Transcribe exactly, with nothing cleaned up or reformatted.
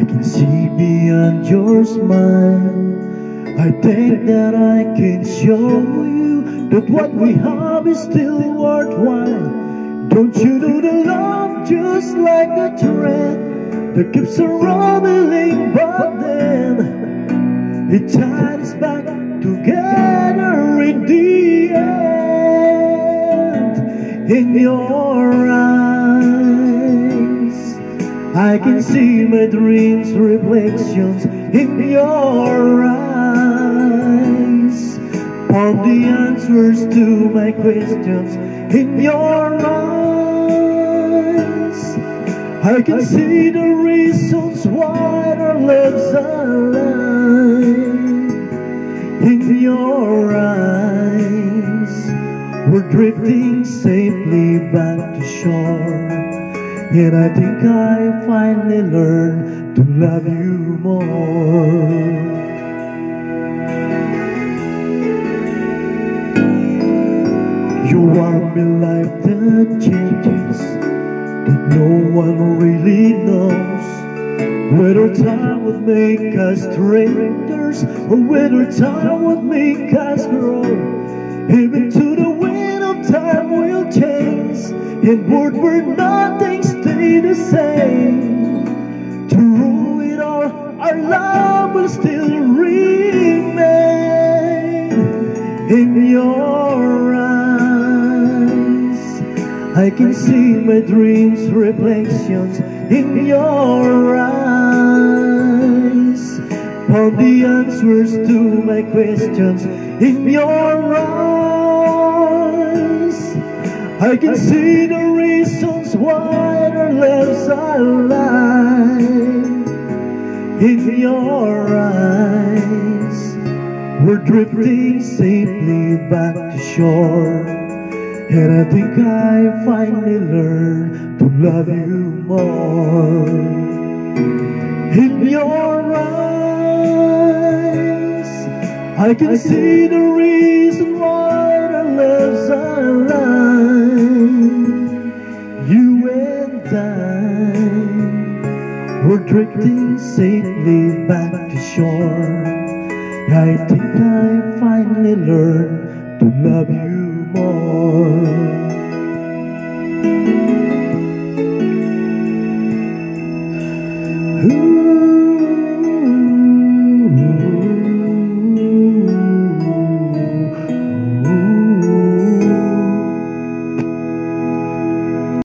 can see beyond your smile. I think that I can show you that what we have is still worthwhile. Don't you know the love just like the thread that keeps on rumbling, but then it ties back together in the end. In your eyes, I can see my dreams' reflections in your eyes. Found the answers to my questions in your eyes. I can see the reasons why our lives align. In your eyes, we're drifting safely back to shore. And I think I finally learned to love you more. You are my life that changes, that no one really knows. Whether time would make us strangers, or whether time would make us grow. Even to the wind of time will change, and word where nothing stay the same. Through it all, our love will still remain. In your eyes, I can see my dreams' reflections in your eyes. Found the answers to my questions in your eyes. I can see the reasons why our lives are alive. In your eyes, we're drifting safely back to shore. And I think I finally learned to love you more. In your eyes, I can see the reason why our lives are alive. You and I, we're drifting safely back to shore. I think I finally learned to love you more.